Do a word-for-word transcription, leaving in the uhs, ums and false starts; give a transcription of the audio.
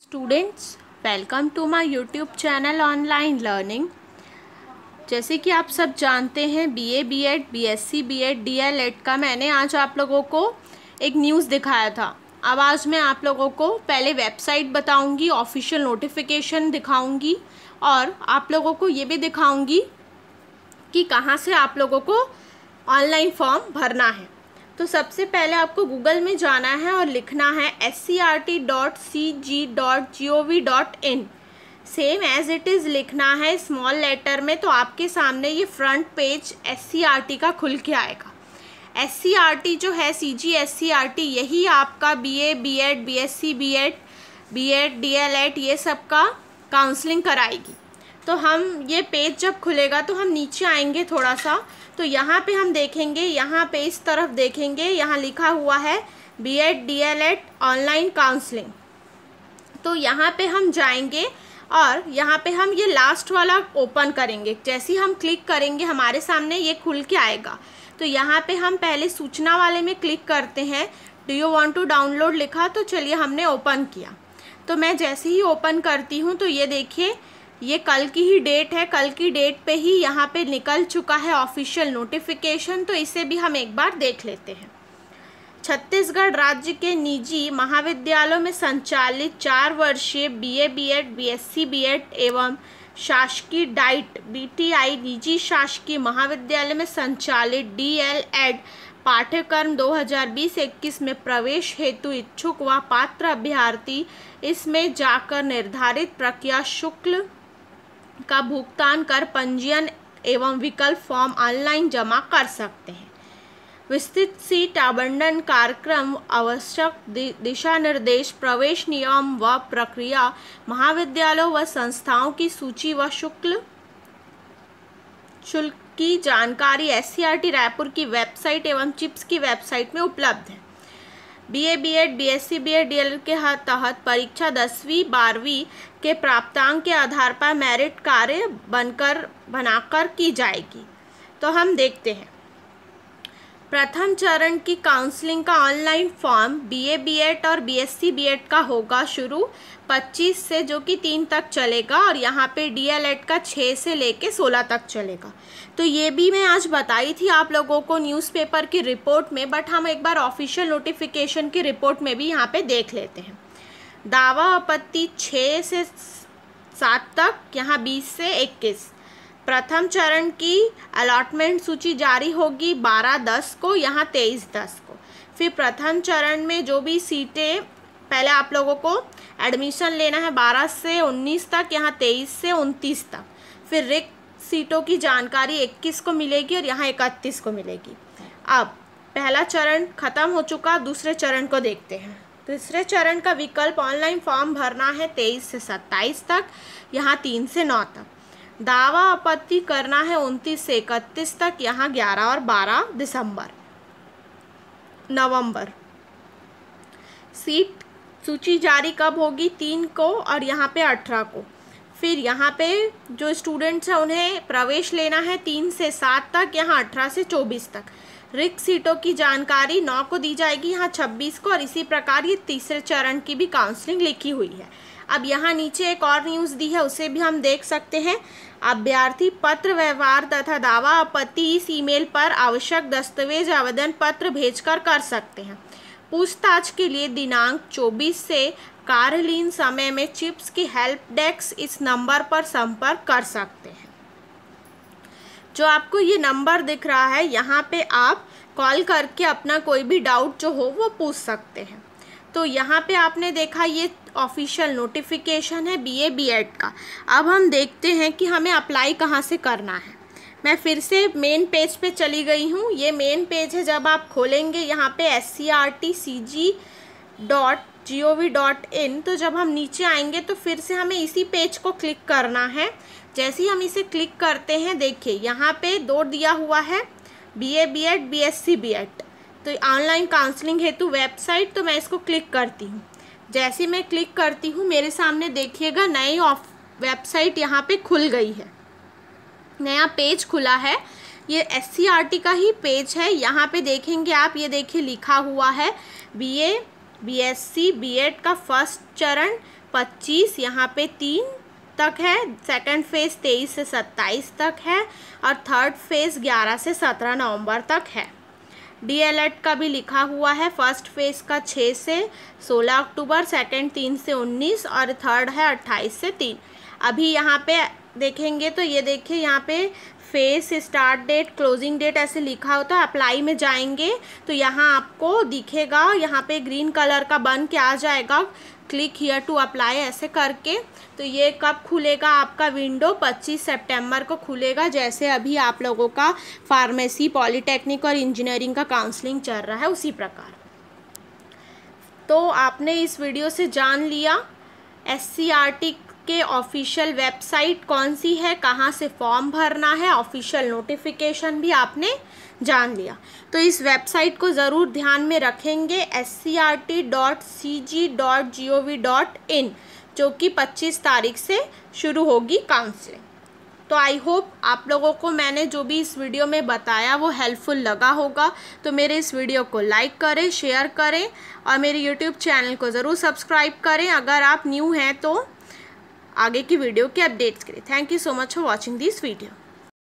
Students, welcome to my YouTube channel online learning. जैसे कि आप सब जानते हैं, BA, BEd, BSc, BEd, DElEd का मैंने आज आप लोगों को एक न्यूज़ दिखाया था। अब आज मैं आप लोगों को पहले वेबसाइट बताऊंगी, ऑफिशियल नोटिफिकेशन दिखाऊंगी और आप लोगों को ये भी दिखाऊंगी कि कहाँ से आप लोगों को ऑनलाइन फॉर्म भरना है। तो सबसे पहले आपको गूगल में जाना है और लिखना है S C R T dot C G dot G O V dot in. Same as it is लिखना है स्मॉल लेटर में। तो आपके सामने ये front page S C R T का खुल के आएगा। एस सी आर टी जो है, C G S C R T, यही आपका BA, BEd, BSc, BEd, BEd, DElEd ये सब का काउंसलिंग कराएगी। तो हम ये पेज जब खुलेगा तो हम नीचे आएंगे थोड़ा सा, तो यहाँ पे हम देखेंगे, यहाँ पे इस तरफ देखेंगे, यहाँ लिखा हुआ है बीएड, डीएलएड ऑनलाइन काउंसलिंग। तो यहाँ पे हम जाएंगे और यहाँ पे हम ये लास्ट वाला ओपन करेंगे। जैसे ही हम क्लिक करेंगे हमारे सामने ये खुल के आएगा। तो यहाँ पे हम पहले सूचना वाले में क्लिक करते हैं। Do you want to download लिखा, तो चलिए हमने ओपन किया। तो मैं जैसे ही ओपन करती हूँ तो ये देखिए, ये कल की ही डेट है। कल की डेट पे ही यहाँ पे निकल चुका है ऑफिशियल नोटिफिकेशन। तो इसे भी हम एक बार देख लेते हैं। छत्तीसगढ़ राज्य के निजी महाविद्यालयों में संचालित चार वर्षीय बीए, बीएड, बीएससी, बीएड एवं शासकीय डाइट बीटीआई निजी शासकीय महाविद्यालय में संचालित डीएलएड पाठ्यक्रम दो हज़ार बीस इक्कीस में प्रवेश हेतु इच्छुक व पात्र अभ्यर्थी इसमें जाकर निर्धारित प्रक्रिया शुल्क का भुगतान कर पंजीयन एवं विकल्प फॉर्म ऑनलाइन जमा कर सकते हैं। विस्तृत सीट आवंटन कार्यक्रम, आवश्यक दिशा निर्देश, प्रवेश नियम व प्रक्रिया, महाविद्यालयों व संस्थाओं की सूची व शुल्क शुल्क की जानकारी S C R T Raipur की वेबसाइट एवं चिप्स की वेबसाइट में उपलब्ध है। BA, BEd, BSc, BEd, DElEd के तहत परीक्षा दसवीं बारहवीं के प्राप्तांक के आधार पर मेरिट कार्य बनकर बनाकर की जाएगी। तो हम देखते हैं, प्रथम चरण की काउंसलिंग का ऑनलाइन फॉर्म बीए, बीएड और बीएससी, बीएड का होगा शुरू पच्चीस से, जो कि तीन तक चलेगा, और यहाँ पे डीएलएड का छः से लेके सोलह तक चलेगा। तो ये भी मैं आज बताई थी आप लोगों को न्यूज़पेपर की रिपोर्ट में, बट हम एक बार ऑफिशियल नोटिफिकेशन की रिपोर्ट में भी यहाँ पे देख लेते हैं। दावा आपत्ति छः से सात तक, यहाँ बीस से इक्कीस। प्रथम चरण की अलॉटमेंट सूची जारी होगी बारह दस को, यहाँ तेईस दस को। फिर प्रथम चरण में जो भी सीटें, पहले आप लोगों को एडमिशन लेना है बारह से उन्नीस तक, यहाँ तेईस से उनतीस तक। फिर रिक्त सीटों की जानकारी इक्कीस को मिलेगी और यहाँ इकतीस को मिलेगी। अब पहला चरण खत्म हो चुका, दूसरे चरण को देखते हैं। दूसरे चरण का विकल्प ऑनलाइन फॉर्म भरना है तेईस से सत्ताईस तक, यहाँ तीन से नौ तक। दावा आपत्ति करना है उनतीस से इकतीस तक, यहाँ ग्यारह और बारह दिसंबर नवंबर। सीट सूची जारी कब होगी? तीन को और यहाँ पे अठारह को। फिर यहाँ पे जो स्टूडेंट्स हैं उन्हें प्रवेश लेना है तीन से सात तक, यहाँ अठारह से चौबीस तक। रिक्त सीटों की जानकारी नौ को दी जाएगी, यहाँ छब्बीस को, और इसी प्रकार ये तीसरे चरण की भी काउंसलिंग लिखी हुई है। अब यहाँ नीचे एक और न्यूज़ दी है, उसे भी हम देख सकते हैं। अभ्यर्थी पत्र व्यवहार तथा दावा आपत्ति इस ईमेल पर आवश्यक दस्तावेज आवेदन पत्र भेजकर कर सकते हैं। पूछताछ के लिए दिनांक चौबीस से कार्यलीन समय में चिप्स की हेल्प डेस्क इस नंबर पर संपर्क कर सकते हैं। जो आपको ये नंबर दिख रहा है, यहाँ पे आप कॉल करके अपना कोई भी डाउट जो हो वो पूछ सकते हैं। तो यहाँ पे आपने देखा ये ऑफिशियल नोटिफिकेशन है बीए, बीएड का। अब हम देखते हैं कि हमें अप्लाई कहाँ से करना है। मैं फिर से मेन पेज पे चली गई हूँ। ये मेन पेज है, जब आप खोलेंगे यहाँ पे S C R T C G dot G O V dot in, तो जब हम नीचे आएंगे तो फिर से हमें इसी पेज को क्लिक करना है। जैसे ही हम इसे क्लिक करते हैं, देखिए यहाँ पे दो दिया हुआ है, बीए, बीएड, बीएससी, बीएड। तो ऑनलाइन काउंसलिंग हेतु वेबसाइट, तो मैं इसको क्लिक करती हूँ। जैसे मैं क्लिक करती हूँ मेरे सामने देखिएगा नई ऑफ वेबसाइट यहाँ पे खुल गई है, नया पेज खुला है। ये एस सी आर टी का ही पेज है। यहाँ पे देखेंगे आप, ये देखिए लिखा हुआ है बीए, बीएससी बीएड का फर्स्ट चरण पच्चीस यहाँ पे तीन तक है, सेकंड फेज़ तेईस से सत्ताईस तक है और थर्ड फेज़ ग्यारह से सत्रह नवंबर तक है। डीएलएड का भी लिखा हुआ है, फर्स्ट फेज़ का छः से सोलह अक्टूबर, सेकंड तीन से उन्नीस और थर्ड है अट्ठाईस से तीन। अभी यहाँ पे देखेंगे तो ये देखिए यहाँ पे phase start date closing date ऐसे लिखा होता है। अप्लाई में जाएंगे तो यहाँ आपको दिखेगा, यहाँ पे ग्रीन कलर का बन के आ जाएगा क्लिक हियर टू अप्लाई ऐसे करके। तो ये कब खुलेगा आपका विंडो, पच्चीस सितंबर को खुलेगा, जैसे अभी आप लोगों का फार्मेसी, पॉलीटेक्निक और इंजीनियरिंग का काउंसलिंग चल रहा है उसी प्रकार। तो आपने इस वीडियो से जान लिया एससीईआरटी के ऑफिशियल वेबसाइट कौन सी है, कहाँ से फॉर्म भरना है, ऑफिशियल नोटिफिकेशन भी आपने जान लिया। तो इस वेबसाइट को ज़रूर ध्यान में रखेंगे, S C R T dot C G dot G O V dot in, जो कि पच्चीस तारीख से शुरू होगी काउंसलिंग। तो आई होप आप लोगों को मैंने जो भी इस वीडियो में बताया वो हेल्पफुल लगा होगा। तो मेरे इस वीडियो को लाइक करें, शेयर करें और मेरे यूट्यूब चैनल को ज़रूर सब्सक्राइब करें अगर आप न्यू हैं तो, आगे की वीडियो के अपडेट्स के लिए। Thank you so much for watching this video.